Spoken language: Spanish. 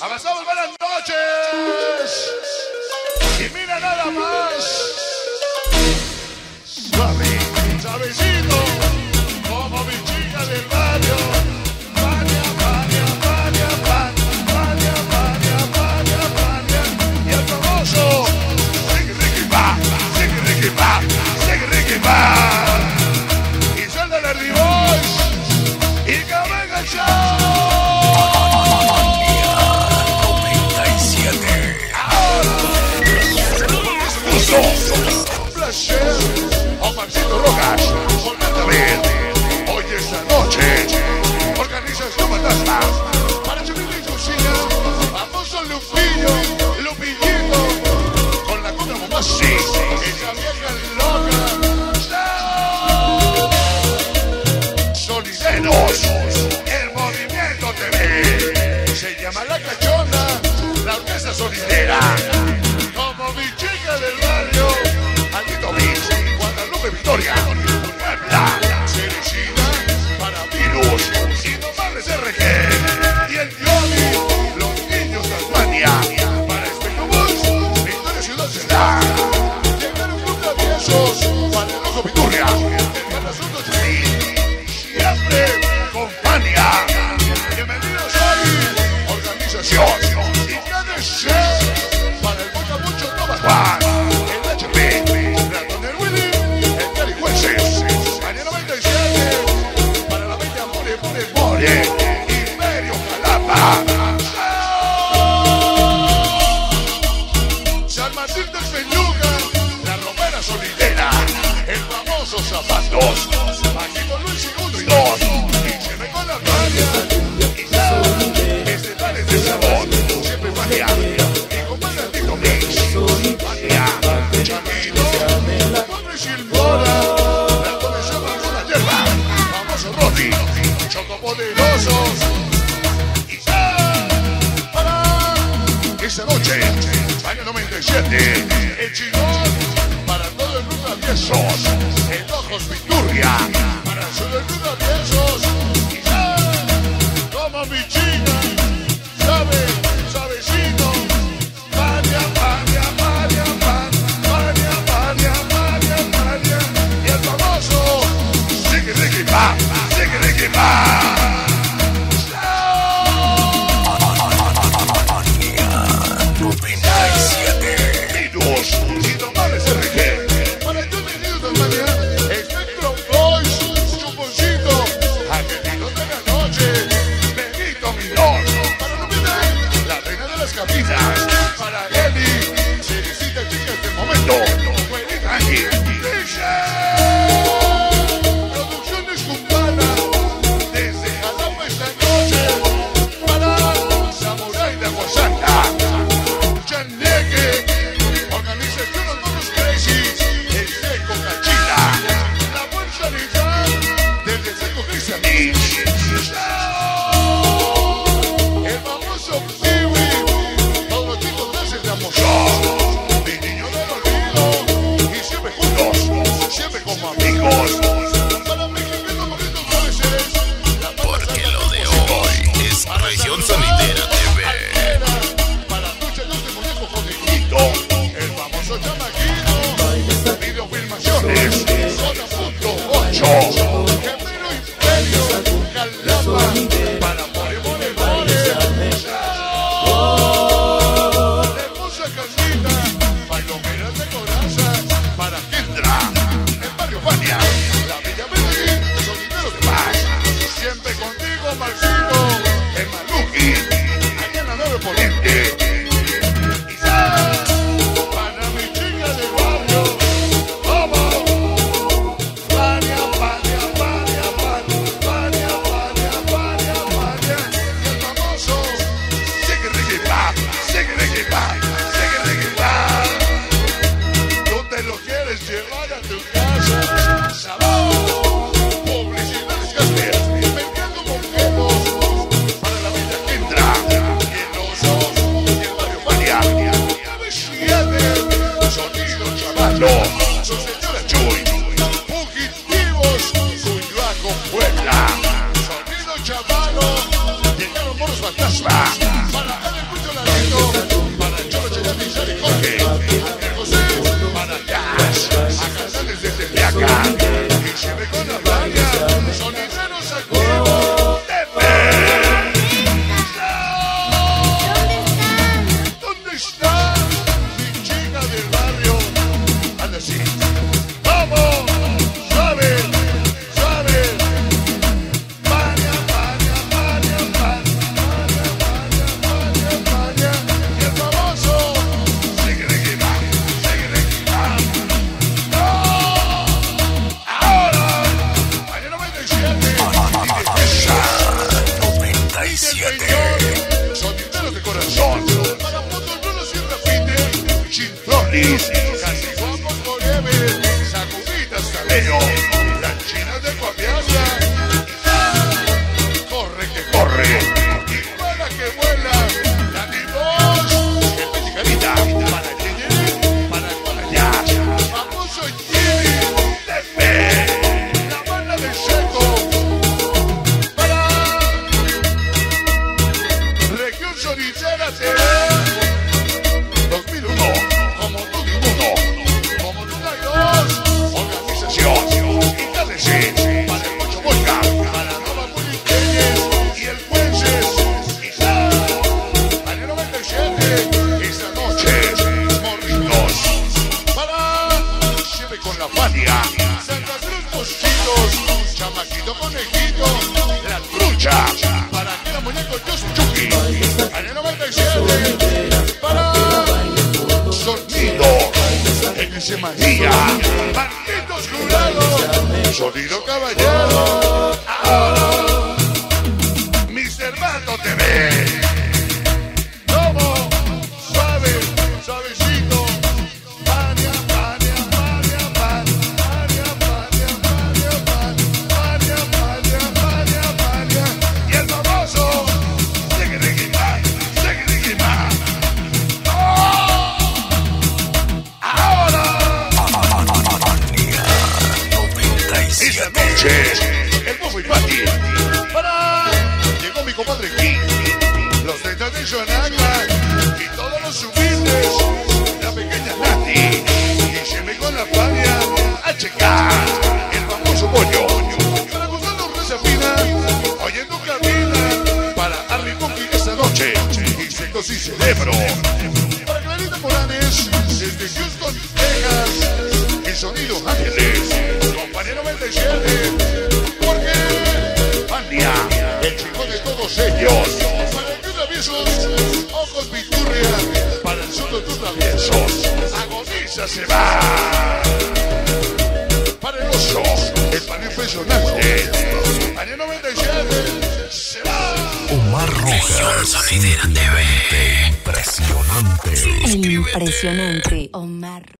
Avanzamos, buenas noches. Y mira nada más. Suave, suavecito, como mi chica del barrio. Pania, pania, pania, pania, pania, pania, pania, pania. Y el famoso Ricky Ricky va, Ricky Ricky va, Ricky Ricky va. Y suelta el D-Boys y que venga el show. Un placer, Omarcito Rojas, volverte a ver. Hoy esta noche, Organización Fantasma, para Chumillo y Cocina, famoso Lupillo, Lupillito, con la contra Momasi, esa vieja loca. Solideros, el movimiento TV, se llama La Cachonda, la orquesta solidera. Como mi chica del barrio, Altito Mix, Guadalupe Victoria, Puebla, Cerecina, para Virus, Indomables RG, y el Yoli, los niños de Albania, para Espectobus, Victoria Ciudad Ciudad, llegaron club de aviesos, para el Ojo Viturria, el Canazundo Chile, siempre compañía. Bienvenidos hoy, organización, y KDC. Juan, el HP, Ratón el Willy, el Carihuenses, Año 97, para la bella More, Imperio Jalapa, San Martín del Peñuga, la Romera Solidera, el famoso Zapatos, Paquito Luis y 1 y 2, y se me con la radio, y ya, estelares de sabor, siempre magia, y con más Altito Mix. Chamito, la pobre Silvora, la comisión con la hierba, famoso Roti, Chocopoderosos, y ya, para esta noche, año 97, el chingón, para todo el grupo de aviesos, el Ojos Viturria, para todo el grupo de aviesos, y ya, como mi chica, sabe, suavecito, Pania, Pania, Pania, Pania, Pania, Pania, Pania, y el famoso Ricky Ricky va, Ricky Ricky va. Virus, Indomables RG, para el bienvenido de Albania, Spectrum Boys, Chuponcito, Angelito de la Noche, Benito Mirón, para Lupita, la reina de las cabinas, para Eli, Cerecita Chicas del momento, Buenita Ángel, Producciones Cumbana, desde Jalapa esta noche, para Samurai de Aguasanta, Chaneque, Organización Los Monos Crazy, el Seco Cachila, la Buena Sanidad, desde el Seco Cristianis, el famoso Piwi, todo Otis, casi guapo Corebe, sacudidas Taleo, las chinas de Coapiaza, corre que corre, y vuela que vuela, la Divos, el mexicanita, para Yeye, para allá, famoso Jimmy, Tepe, la banda de Checo, para Región Sonicera TV. 2001, como tú ninguno, como tú no hay dos, organización, IKDC, para el Pocho Volca, para Nova Puliqueñez y el Puences, quizá, año 97, esta noche, morritos, para siempre con la Fania, Santa Cruz Mosquitos, Chamaquito Conejito, la trucha, para que la muñeco Chucky, año 97, para Sonido, XS Manía, Malditos Jurados, Sonido Caballero, ahora, Mr. Mato TV, Lobo, suave, suavecito, Pania, Pania, Pania, Pania, Pania, Pania, Pania, Pania, Pania, Pania, Pania, y el famoso, esta noche, el Bofo y Pati, para, llegó mi compadre King, los de Tradicionaga y todos los humildes, la pequeña Nati, y se me con la Fania, HK, el famoso pollo, para Gustavo Reza Fina, oyendo cabina, para Harry Punky esta noche, y Secos y Cerebro, para Clarita Morales, desde Houston, Texas, el Sonido Ángeles, compañero 97, porque Fania, el chico de todos ellos, para el que traviesos, ojos Viturria, para el sur de tus traviesos, agoniza se va, para el oso, el pan impresionante, año 97, se va. Omar Rojas, impresionante. Impresionante, Omar.